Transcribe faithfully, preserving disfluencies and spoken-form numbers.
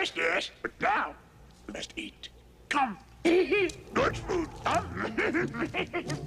Yes, yes, but now we must eat. Come. Good food. Come.